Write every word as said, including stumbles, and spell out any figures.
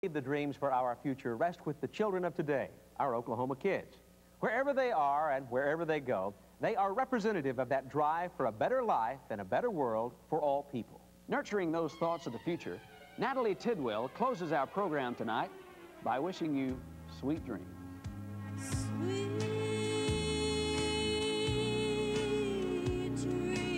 The dreams for our future rest with the children of today, our Oklahoma kids. Wherever they are and wherever they go, they are representative of that drive for a better life and a better world for all people. Nurturing those thoughts of the future, Natalie Tidwell closes our program tonight by wishing you sweet dreams. Sweet dreams.